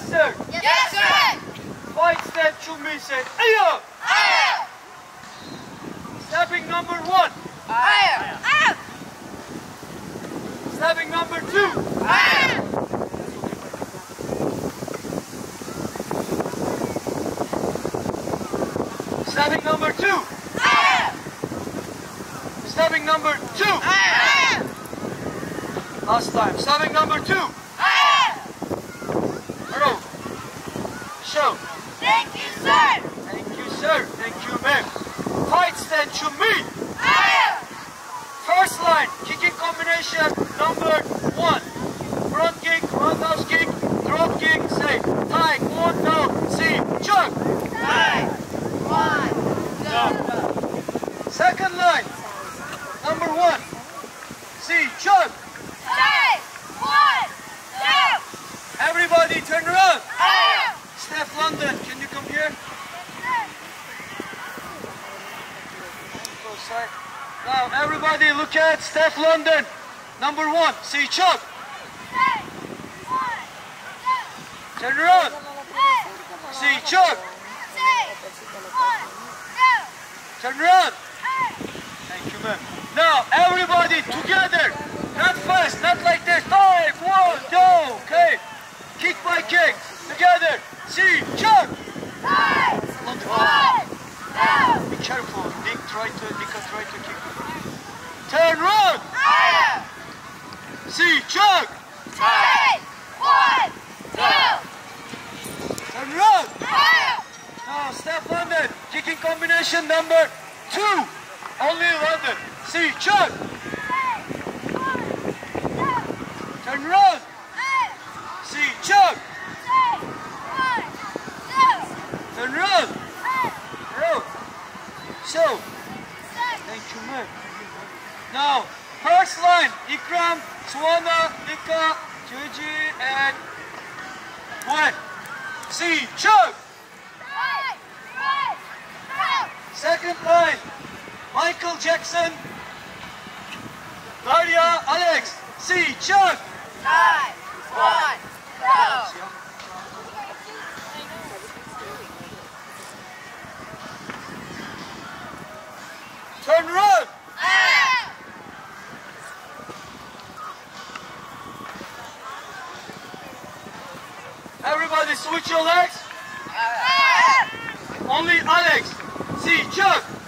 Yes, sir. Yes, sir. Fight stand to me, say, Aya! Aya! Stabbing number 1. Aya! Aya! Stabbing number 2. Aya! Stabbing number 2. Aya! Stabbing number 2. Aya! Last time. Stabbing number 2. Aya! Hello. Show. Thank you, sir. Thank you, sir. Thank you, ma'am. Fight stand to me. Aya! First line, kicking combination number 1. Front kick, roundhouse kick, drop kick, say, tie, one, down, see, chug. Tie. One. Second line, number 1. See, chug. Tie. One. Two. Everybody turn around. Aya! Steph London, can you come here? Go side. Now everybody look at Steph London. Number 1, see, chug. Tie. One. Turn around. Two. See, chug. Tie. One. Two. Turn around. Thank you, ma'am. Now, everybody together. Not fast, not like this. 5, 1, 2, okay. Kick by kick. Together. See, chug. Tie. One. Two. Be careful. Nick try to kick. Turn around. Aya! See, chug. Tie. One. Two. Turn around. Aya! Now, Steph London. Kicking combination number 2. Only London. See, chug. Turn around. See, chug. Turn around. Row. So, thank you, ma'am. Now, first line, Ikram, Swana, Nika, Juji, and Gwen. See, chug. Second line, Michael Jackson, Daria, Alex. See, chug. Turn around. Everybody switch your legs. Only Alex. See, chug.